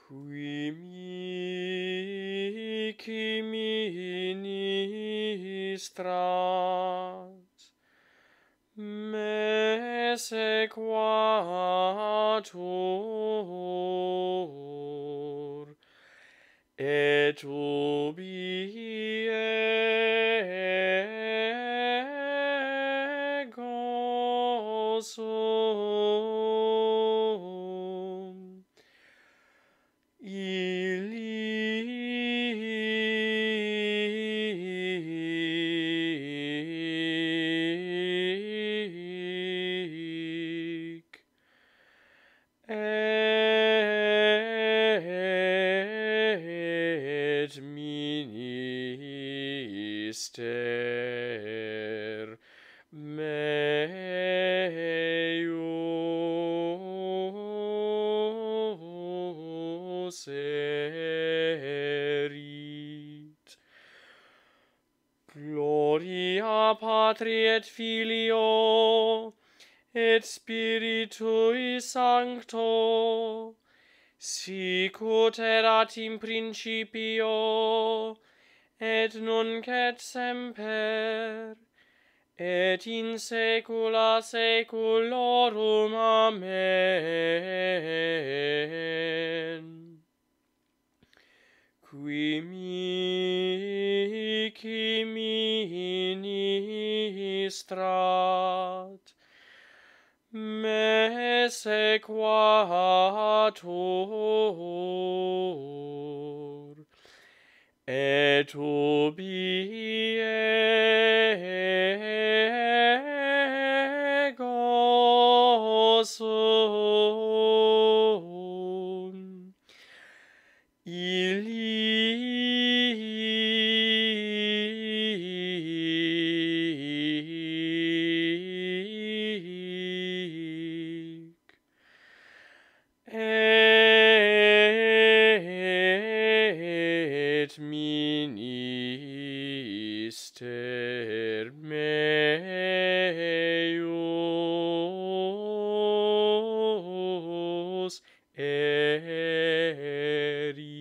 Qui mihi ministrat, me sequatur, et ubi ego sum. Illic et minister meius erit. Gloria Patri et Filio et Spiritui Sancto, sic ut erat in principio, et nunc et semper, et in saecula saeculorum. Amen. Qui mihi ministrat, me sequatur, et ubi ego sum. Illic et minister meius erit.